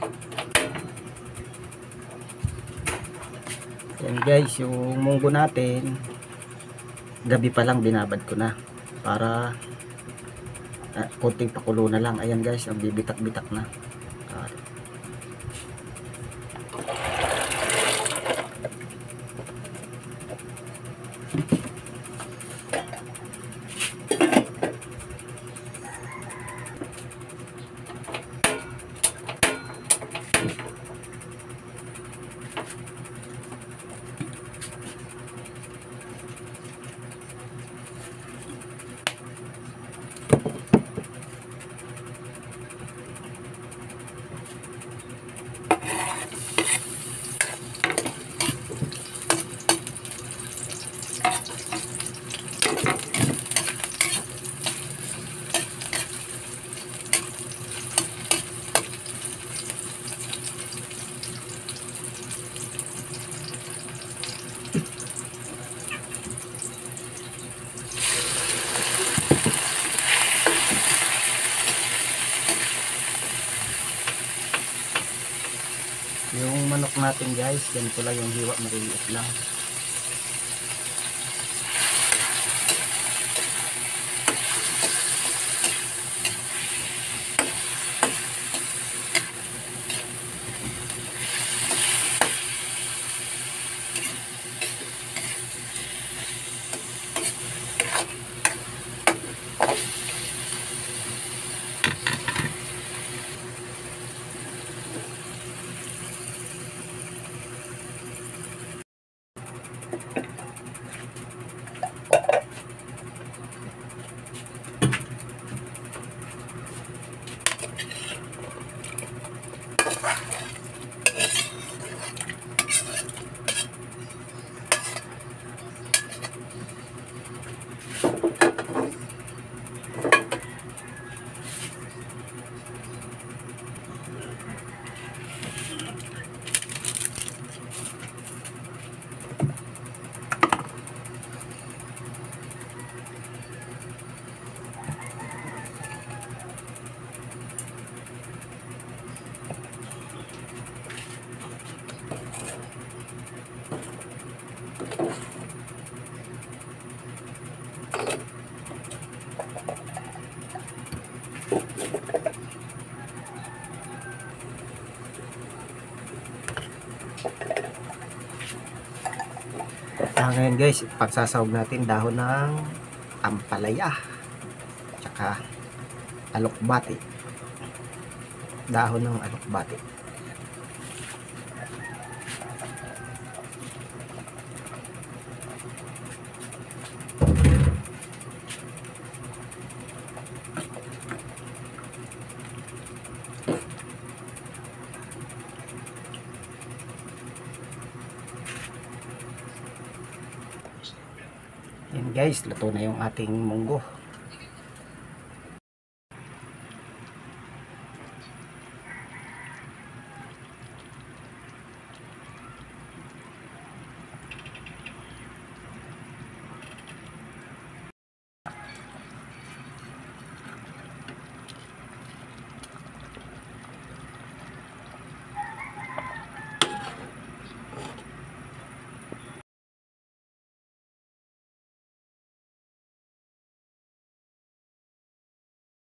Yan guys, yung munggo natin gabi pa lang binabad ko na para konting pakulo na lang. Ayan guys, ang bibitak-bitak na. Yung manok natin guys, ganito lang yung hiwa, maliliit lang. Ngayon guys, pagsasawag natin dahon ng ampalaya tsaka alokbati, dahon ng alokbati. Yan guys, luto na yung ating munggo.